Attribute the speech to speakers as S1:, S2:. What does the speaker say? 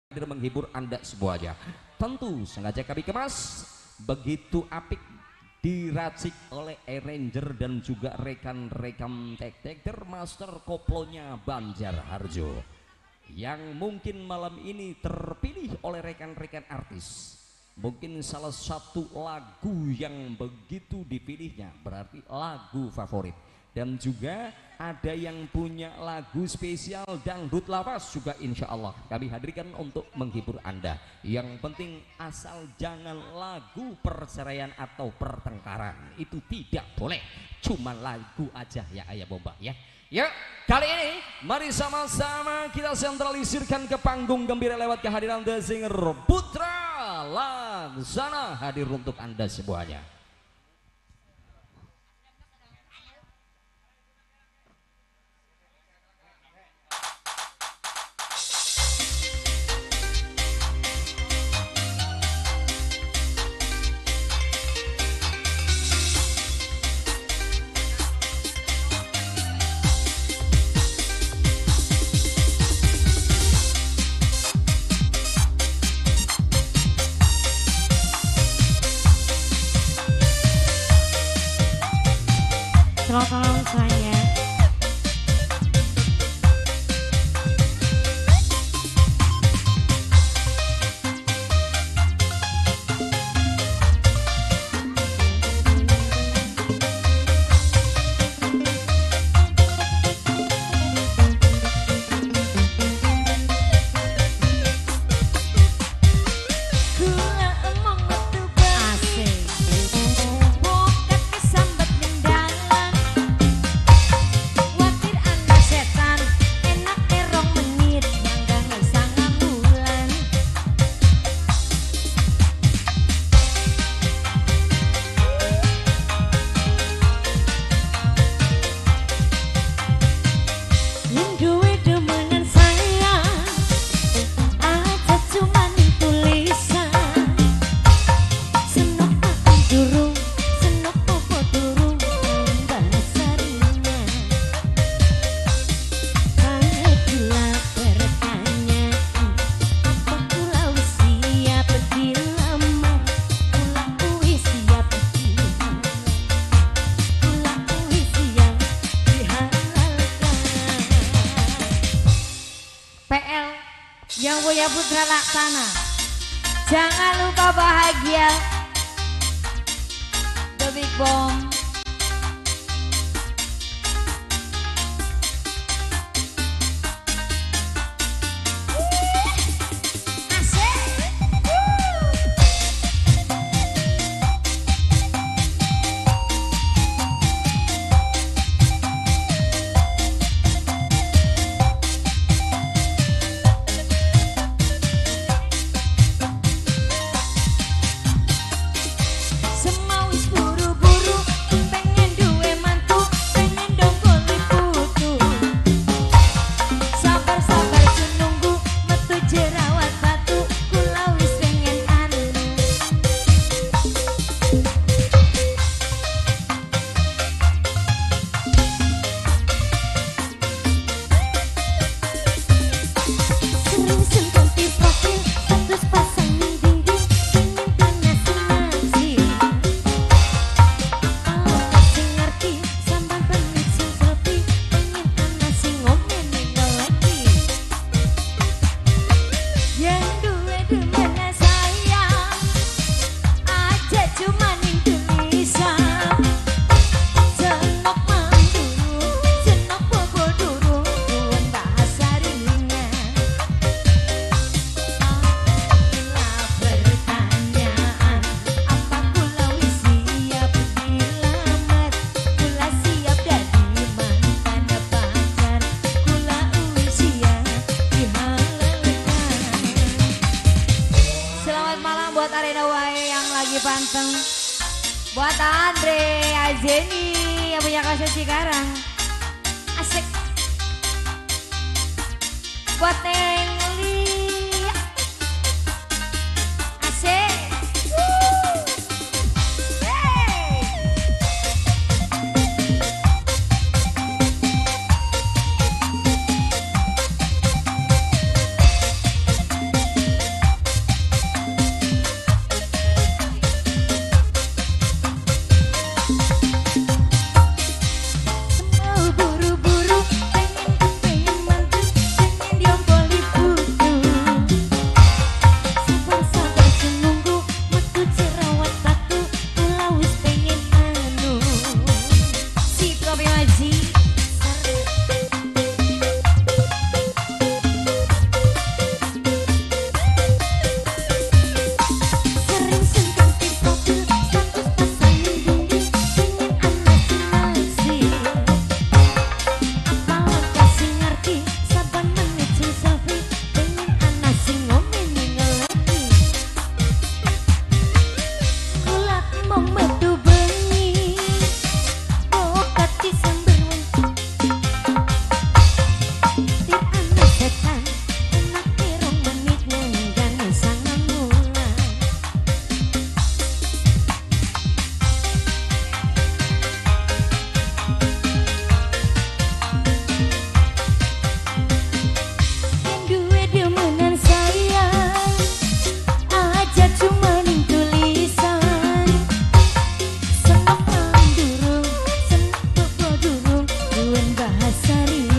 S1: menghibur Anda semuanya. Tentu sengaja kami kemas begitu apik, diracik oleh arranger dan juga rekan-rekan tek-tek termaster koplonya Banjarharjo yang mungkin malam ini terpilih oleh rekan-rekan artis. Mungkin salah satu lagu yang begitu dipilihnya berarti lagu favorit. Dan juga ada yang punya lagu spesial dangdut lawas juga insya Allah kami hadirkan untuk menghibur Anda. Yang penting asal jangan lagu perceraian atau pertengkaran, itu tidak boleh, cuma lagu aja ya Ayah Bomba ya. Ya, kali ini mari sama-sama kita sentralisirkan ke panggung gembira lewat kehadiran The Singer Putra Laksana hadir untuk Anda semuanya.
S2: Tolong saya. Yang punya Putra Laksana, jangan lupa bahagia. The Big Bomb. Panteng buat Andre Azeni yang punya kasus Cikarang, asik buat Nengli, asik. Sari